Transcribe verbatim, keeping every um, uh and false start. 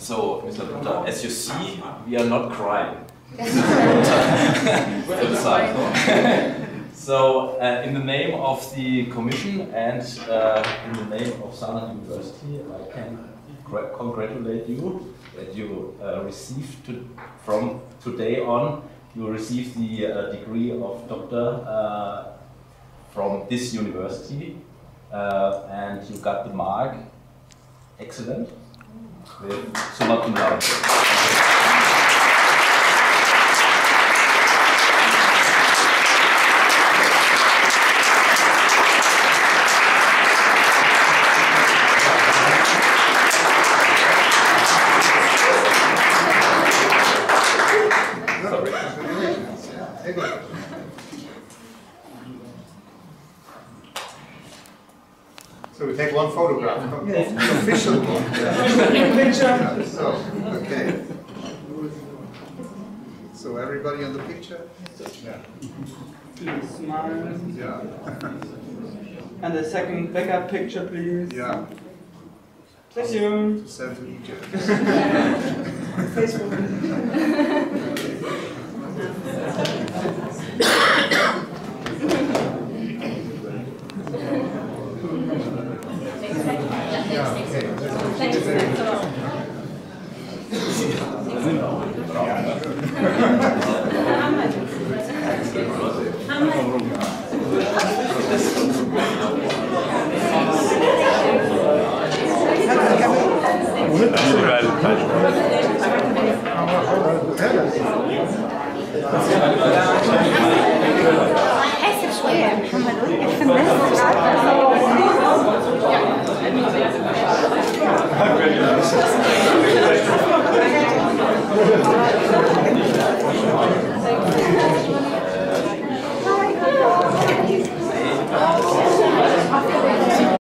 So, Mister Labouta, as you see, we are not crying. So, uh, in the name of the Commission and uh, in the name of Sana University, I can congratulate you that you uh, received to, from today on, you receive the uh, degree of doctor uh, from this university, uh, and you got the mark excellent with summa cum laude. So we take one photograph, yes. The official one. Picture. So, okay. So everybody on the picture? Yeah. Please smile. Yeah. And the second backup picture, please. Yeah. Thank you. To send to Egypt. Facebook. Yeah, okay. Thanks. Thanks a lot. Yeah.